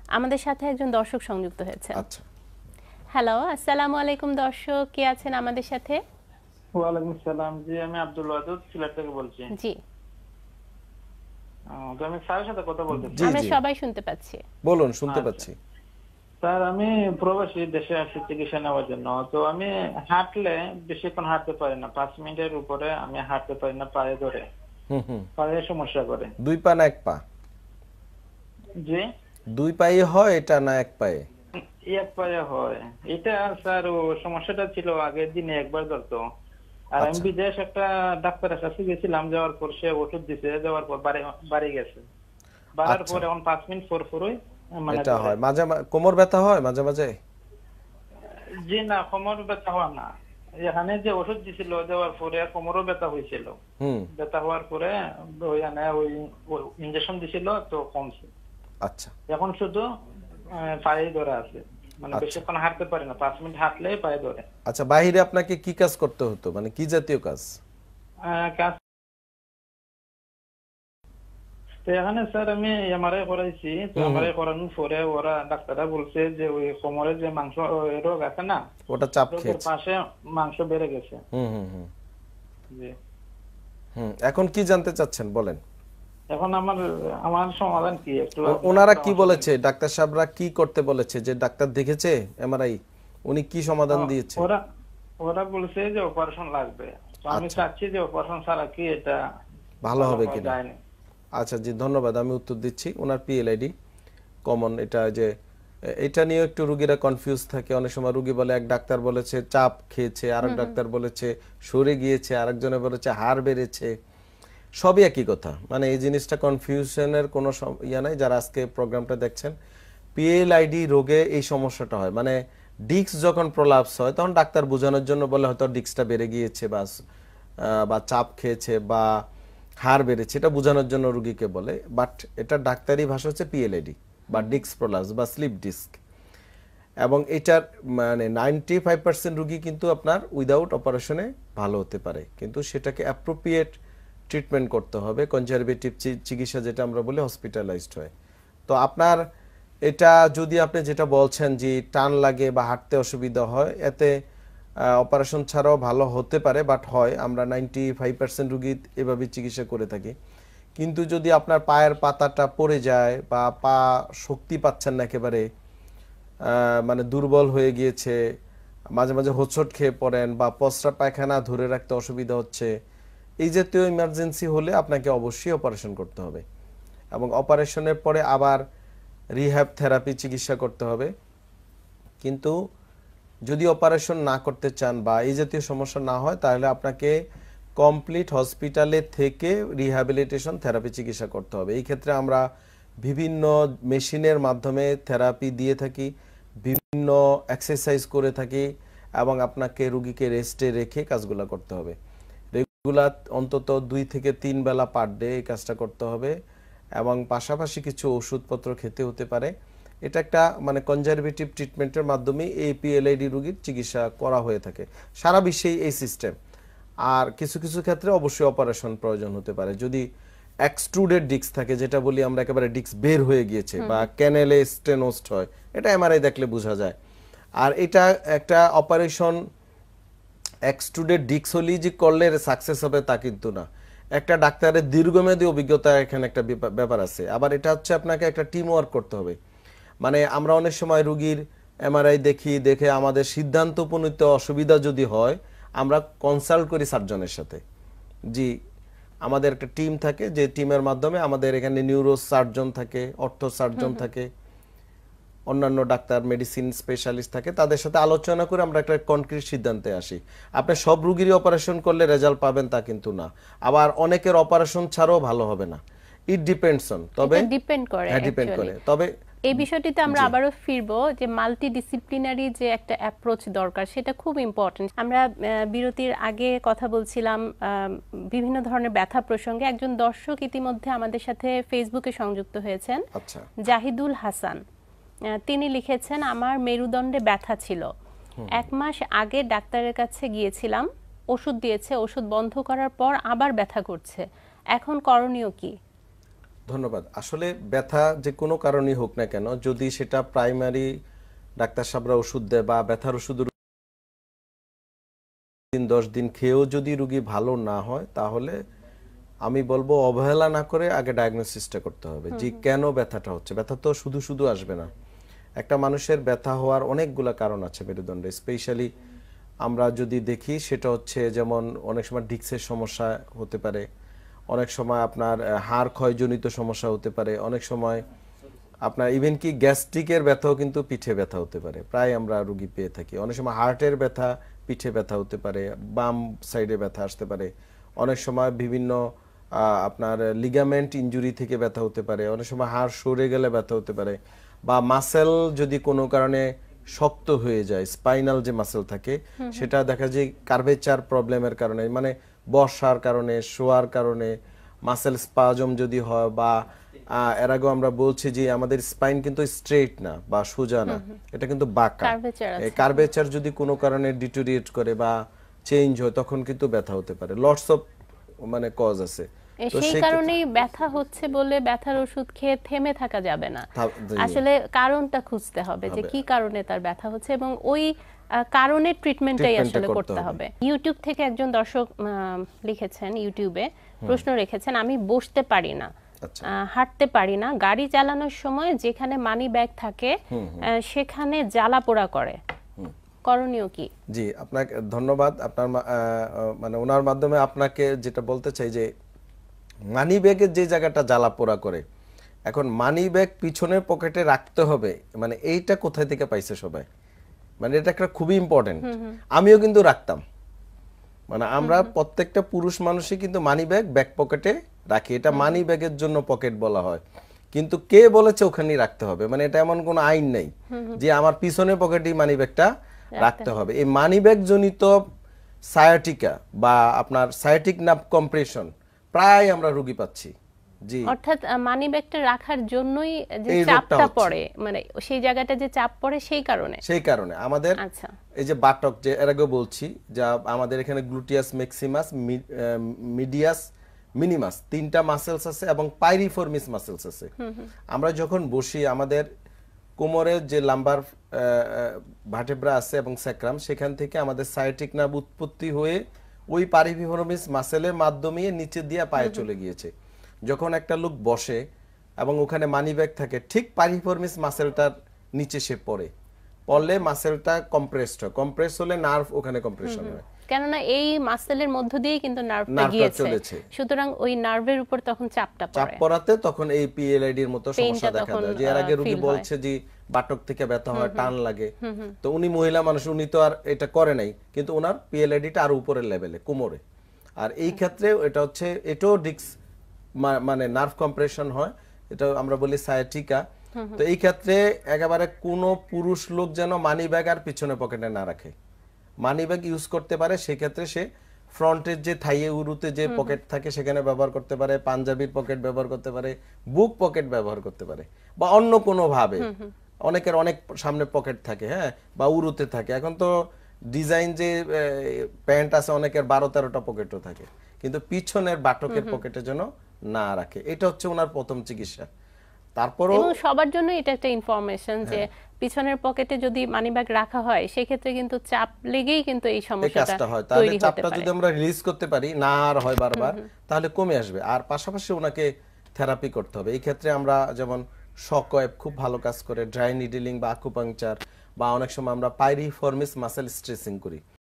আমাদের সাথে একজন দর্শক সংযুক্ত হয়েছে। আচ্ছা, হ্যালো, আসসালামু আলাইকুম দর্শক, কে আছেন আমাদের সাথে? ওয়ালাইকুম আসসালাম। জি, আমি আব্দুল ওয়াদুদ সিলেট থেকে বলছি। জি, তো আমি স্যারের সাথে কথা বলতে চাই। জি আমরা জি সবাই শুনতে পাচ্ছি। বলুন, শুনতে আচ্ছা। পাচ্ছি। স্যার, আমি প্রবাসী দেশে আসছি চিকিৎসা নেওয়ার জন্য। তো আমি হাঁটলে বেশিক্ষণ হাঁটতে পারি না, 5 মিনিটের উপরে আমি হাঁটতে পারি না, পায়ে ধরে, হুম হুম। পায়ে সমস্যা করে। দুই পা না এক পা? জি, দুই পায়ে হয় এটা না এক পায়ে? এক পায়ে হয় এটা। স্যার, ও সমস্যাটা ছিল আগের দিনে একবার ধরতো। আর আমি আচ্ছা। বিদেশ একটা ডাক্তারের কাছে গেছিলাম, যাওয়ার পর সে ওষুধ দিছে, যাওয়ার পর বাড়ি গেছে। বাড়ার আচ্ছা, পর এখন 5 মিনিট পর পরই মানে এটা ধরে। হয় মাঝে কোমর ব্যথা হয় মাঝে মাঝে? জি না, কোমর ব্যথা হওয়া না। এখানে যে ওষুধ দিছিল, দেওয়ার পরে কোমরও ব্যথা হয়েছিল। হুম। ব্যথা হওয়ার পরে ওই ইনজেকশন দিছিল, তো কমছে। আচ্ছা এখন শুধু পায়ে ধরে আছে, মানে আচ্ছা বেশিক্ষণ হাঁটতে পারে না, 5 মিনিট হাঁটলেই পায়ে ধরে। আচ্ছা, বাইরে আপনাকে কি কাজ করতে হতো, মানে কি জাতীয় কাজ? কাজ। তো এখানে স্যার আমি এমআরআই করাইছি। তো এমআরআই করানোর পরে ওরা ডাক্তাররা বলছে যে ওই কোমরের যে মাংস রোগ আছে না, ওটা চাপ রোগের খেয়েছে। পাশে মাংস বেড়ে গেছে। হুম হুম হুম জি। হুম। এখন কি জানতে চাচ্ছেন বলেন। এখন আমার আমার সমাধান কি একটু ওনারা কি পরামর্শ বলেছে, দিন। ডাক্তার সাহেবরা কি করতে বলেছে? যে ডাক্তার দেখেছে এমআরআই, উনি কি সমাধান দিয়েছে? ওরা ওরা বলছে যে অপারেশন লাগবে। তো আমি আচ্ছা, চাচ্ছি যে অপারেশন ছাড়া কি এটা ভালো হবে করা কিনা। যায় না। আচ্ছা জি, ধন্যবাদ, আমি উত্তর দিচ্ছি। ওনার পিএলআইডি কমন, এটা যে এটা নিয়ে একটু রুগীরা কনফিউজ থাকে। অনেক সময় রুগী বলে, এক ডাক্তার বলেছে চাপ খেয়েছে, আরেক ডাক্তার বলেছে সরে গিয়েছে, আরেকজনে বলেছে হাড় বেড়েছে। সবই একই কথা, মানে এই জিনিসটা কনফিউশনের কোনো ইয়া নাই। যারা আজকে প্রোগ্রামটা দেখছেন, পিএলআইডি রোগে এই সমস্যাটা হয়, মানে ডিস্ক যখন প্রলাপস হয় তখন ডাক্তার বোঝানোর জন্য বলে হয়তো ডিস্কটা বেড়ে গিয়েছে বা চাপ খেয়েছে বা হাড় বেড়েছে, এটা বোঝানোর জন্য রুগীকে বলে। বাট এটা ডাক্তারি ভাষা হচ্ছে পিএলআইডি বা ডিস্ক প্রলাপস বা স্লিপ ডিস্ক। এবং এটার মানে 95% রুগী কিন্তু আপনার উইদাউট অপারেশনে ভালো হতে পারে, কিন্তু সেটাকে অ্যাপ্রোপ্রিয়েট ট্রিটমেন্ট করতে হবে। কনজারভেটিভ চিকিৎসা যেটা আমরা বলি, হসপিটালাইজড হয়। তো আপনার এটা যদি আপনি যেটা বলছেন যে টান লাগে বা হাঁটতে অসুবিধা হয়, এতে অপারেশন ছাড়াও ভালো হতে পারে, বাট হয়। আমরা 95% রুগী এভাবে চিকিৎসা করে থাকি। কিন্তু যদি আপনার পায়ের পাতাটা পড়ে যায় বা পা শক্তি পাচ্ছেন না একেবারে, মানে দুর্বল হয়ে গিয়েছে, মাঝে মাঝে হোঁচট খেয়ে পড়েন বা প্রস্রাব পায়খানা ধরে রাখতে অসুবিধা হচ্ছে, এই জাতীয় ইমার্জেন্সি হলে আপনাকে অবশ্যই অপারেশন করতে হবে। এবং অপারেশনের পরে আবার রিহ্যাব থেরাপি চিকিৎসা করতে হবে। কিন্তু যদি অপারেশন না করতে চান বা এই জাতীয় সমস্যা না হয়, তাহলে আপনাকে কমপ্লিট হসপিটালে থেকে রিহ্যাবিলিটেশন থেরাপি চিকিৎসা করতে হবে। এই ক্ষেত্রে আমরা বিভিন্ন মেশিনের মাধ্যমে থেরাপি দিয়ে থাকি, বিভিন্ন এক্সারসাইজ করে থাকি, এবং আপনাকে রুগীকে রেস্টে রেখে কাজগুলো করতে হবে। রেগুলার অন্তত 2 থেকে 3 বেলা পার ডে এই কাজটা করতে হবে, এবং পাশাপাশি কিছু ওষুধপত্র খেতে হতে পারে। এটা একটা মানে কনজারভেটিভ ট্রিটমেন্টের মাধ্যমে এই পিএলআইডি রোগীর চিকিৎসা করা হয়ে থাকে সারা বিশ্বেই এই সিস্টেম। আর কিছু কিছু ক্ষেত্রে অবশ্যই অপারেশন প্রয়োজন হতে পারে, যদি এক্সট্রুডেড ডিস্ক থাকে, যেটা বলি আমরা একেবারে ডিস্ক বের হয়ে গিয়েছে, বা ক্যানেলে স্টেনোস্ট হয়, এটা এমআরআই দেখলে বোঝা যায়। আর এটা একটা অপারেশন এক্সট্রুডেড ডিস্ক হলেই যে করলে সাকসেস হবে তা কিন্তু না। একটা ডাক্তারের দীর্ঘমেয়াদী অভিজ্ঞতা এখানে একটা ব্যাপার আছে। আবার এটা হচ্ছে আপনাকে একটা টিম ওয়ার্ক করতে হবে। মানে আমরা অনেক সময় রুগীর এমআরআই দেখে আমাদের সিদ্ধান্ত উপনীত অসুবিধা যদি হয়, আমরা কনসাল্ট করি সার্জনের সাথে। জি, আমাদের একটা টিম থাকে, যে টিমের মাধ্যমে আমাদের এখানে নিউরো সার্জন থাকে, অর্থো সার্জন থাকে, অন্যান্য ডাক্তার মেডিসিন স্পেশালিস্ট থাকে, তাদের সাথে আলোচনা করে আমরা একটা কনক্রিট সিদ্ধান্তে আসি। আপনি সব রুগীরই অপারেশন করলে রেজাল্ট পাবেন তা কিন্তু না। আবার অনেকের অপারেশন ছাড়াও ভালো হবে না। ইট ডিপেন্ডস অন, তবে এটা ডিপেন্ড করে হ্যাঁ ডিপেন্ড করে। অ্যাকচুয়ালি। তবে এই বিষয়টিতে আমরা আবারও ফিরবো, যে মাল্টিডিসিপ্লিনারি যে একটা অ্যাপ্রোচ দরকার, সেটা খুব ইম্পর্টেন্ট। আমরা বিরতির আগে কথা বলছিলাম বিভিন্ন ধরনের ব্যথা প্রসঙ্গে। একজন দর্শক ইতিমধ্যে আমাদের সাথে ফেসবুকে সংযুক্ত হয়েছেন, আচ্ছা, জাহিদুল হাসান। তিনি লিখেছেন, আমার মেরুদণ্ডে ব্যথা ছিল, 1 মাস আগে ডাক্তারের কাছে গিয়েছিলাম, ওষুধ দিয়েছে, ওষুধ বন্ধ করার পর আবার ব্যথা করছে, এখন করণীয় কি? ধন্যবাদ। আসলে ব্যথা যে কোনো কারণেই হোক না কেন, যদি সেটা প্রাইমারি ডাক্তার সাহেবরা ওষুধ দেয় বা ব্যথার ওষুধ 10 দিন খেয়েও যদি রোগী ভালো না হয়, তাহলে আমি বলবো অবহেলা না করে আগে ডায়াগনোসিসটা করতে হবে যে কেন ব্যথাটা হচ্ছে। ব্যথা তো শুধু শুধু আসবে না। একটা মানুষের ব্যথা হওয়ার অনেকগুলা কারণ আছে মেরুদণ্ডে। স্পেশালি আমরা যদি দেখি সেটা হচ্ছে, যেমন অনেক সময় ডিস্কের সমস্যা হতে পারে, অনেক সময় আপনার হাড় ক্ষয়জনিত সমস্যা হতে পারে, অনেক সময় আপনার ইভেন কি গ্যাস্ট্রিকের ব্যথাও কিন্তু পিঠে ব্যথা হতে পারে, প্রায় আমরা রোগী পেয়ে থাকি। অনেক সময় হার্টের ব্যথা পিঠে ব্যথা হতে পারে, বাম সাইডে ব্যথা আসতে পারে, অনেক সময় বিভিন্ন আপনার লিগামেন্ট ইনজুরি থেকে ব্যথা হতে পারে, অনেক সময় হাড় সরে গেলে ব্যথা হতে পারে, বা মাসেল যদি কোনো কারণে শক্ত হয়ে যায়, স্পাইনাল যে মাসেল থাকে সেটা দেখা যায় কার্ভেচার প্রবলেমের কারণে, মানে বসার কারণে, শোয়ার কারণে মাসেল স্পাজম যদি হয়, বা এর আগেও আমরা বলছি যে আমাদের স্পাইন কিন্তু স্ট্রেট না বা সোজা না, এটা কিন্তু বাঁকা। এই কার্ভেচার যদি কোনো কারণে ডিটোরিয়েট করে বা চেঞ্জ হয়, তখন কিন্তু ব্যথা হতে পারে। লটস অফ মানে কজ আছে। সেই কারণেই ব্যথা হচ্ছে বলে ব্যথার ওষুধ খেয়ে থেমে থাকা যাবে না, আসলে কারণটা খুঁজতে হবে যে কি কারণে তার ব্যথা হচ্ছে, এবং ওই কারণের ট্রিটমেন্টটাই আসলে করতে হবে। ইউটিউব থেকে একজন দর্শক লিখেছেন, ইউটিউবে প্রশ্ন রেখেছেন, আমি বসতে পারি না, হাঁটতে পারি না, গাড়ি চালানোর সময় যেখানে মানি ব্যাগ থাকে সেখানে জ্বালা পোড়া করে, করণীয় কি? জি, আপনাকে ধন্যবাদ। আপনার মানে ওনার মাধ্যমে আপনাকে যেটা বলতে চাই যে মানি ব্যাগের যে জায়গাটা জ্বালা পোড়া করে, এখন মানি ব্যাগ পিছনের পকেটে রাখতে হবে, মানে এইটা কোথায় থেকে পাইছে সবাই, মানে এটা একটা খুবই ইম্পর্টেন্ট। আমিও কিন্তু রাখতাম, মানে আমরা প্রত্যেকটা পুরুষ মানুষই কিন্তু মানি ব্যাগ ব্যাক পকেটে রাখি, এটা মানি ব্যাগের জন্য পকেট বলা হয়। কিন্তু কে বলেছে ওখানেই রাখতে হবে, মানে এটা এমন কোনো আইন নেই যে আমার পিছনের পকেটেই মানি ব্যাগটা রাখতে হবে। এই মানি ব্যাগ জনিত সায়াটিকা বা আপনার সায়াটিক নার্ভ কম্প্রেশন প্রায় আমরা রোগী পাচ্ছি। জি, অর্থাৎ মানি ব্যাগটা রাখার জন্যই যে চাপটা পড়ে, মানে সেই জায়গাটা যে চাপ পড়ে সেই কারণে আমাদের এই যে বাটক, যে এর আগে বলছি, যা আমাদের এখানে গ্লুটিয়াস ম্যাক্সিমাস, মিডিয়াস, মিনিমাস, তিনটা মাসেলস আছে এবং পাইরিফর্মিস মাসেলস আছে। আমরা যখন বসি আমাদের কোমরের যে লাম্বার ভার্টেব্রা আছে এবং স্যাক্রাম, সেখান থেকে আমাদের সায়াটিক নার্ভ উৎপত্তি হয়ে ওই পাইরিফর্মিস মাসেলের মাধ্যমে নিচে দিয়ে পায়ে চলে গিয়েছে। যখন একটা লোক বসে এবং ওখানে মানি ব্যাগ থাকে, ঠিক পাইরিফর্মিস মাসেলটার নিচে সে পড়লে মাসেলটা কম্প্রেসড হয়, কম্প্রেস হলে নার্ভ ওখানে কম্প্রেশন হয়, কেননা এই মাসেলের মধ্য দিয়ে কিন্তু নার্ভটা গিয়েছে, সুতরাং ওই নার্ভের উপর তখন চাপ পড়াতে তখন এই পিএলআইডি এর মতো সমস্যা দেখা যায়। যে এর আগে রোগী বলছে যে বাটক থেকে ব্যথা হয়, টান লাগে, তো উনি মহিলা মানুষ, উনি তো আর এটা করে নাই, কিন্তু ওনার পিএলআইডিটা আরো উপরের লেভেলে কোমরে। আর এই ক্ষেত্রে এটা হচ্ছে, এটাও ডিস্ক মানে নার্ভ কম্প্রেশন হয়, এটা আমরা বলি সায়াটিকা। তো এই ক্ষেত্রে একেবারে কোনো পুরুষ লোক যেন মানি ব্যাগ আর পিছনে পকেটে না রাখে, মানি ব্যাগ ইউজ করতে পারে সেই ক্ষেত্রে সে ফ্রন্টের যে থাইয়ে উরুতে যে পকেট থাকে সেখানে ব্যবহার করতে পারে, পাঞ্জাবির পকেট ব্যবহার করতে পারে, বুক পকেট ব্যবহার করতে পারে, বা অন্য কোনো ভাবে। অনেকের অনেক সামনে পকেট থাকে, হ্যাঁ, বা উরুতে থাকে। এখন তো ডিজাইন যে প্যান্ট আছে অনেকের 12-13টা পকেটও থাকে, কিন্তু পিছনের বাটকের পকেটে যেন না রাখে। এটা হচ্ছে ওনার প্রথম চিকিৎসা। তারপরও এবং সবার জন্য এটা একটা ইনফরমেশন যে পিছনের পকেটে যদি মানি ব্যাগ রাখা হয় সেই ক্ষেত্রে কিন্তু চাপ লেগেই কিন্তু এই সমস্যাটা হয়। তাহলে চাপটা যদি আমরা রিলিজ করতে পারি, না আর হয় বারবার, তাহলে কমে আসবে। আর পাশাপাশি ওনাকে থেরাপি করতে হবে। এই ক্ষেত্রে আমরা যেমন শক ওয়েভ খুব ভালো কাজ করে, ড্রাই নিডলিং বা আকুপাংচার, বা অনেক সময় আমরা পাইরিফর্মিস মাসেল স্ট্রেসিং করি।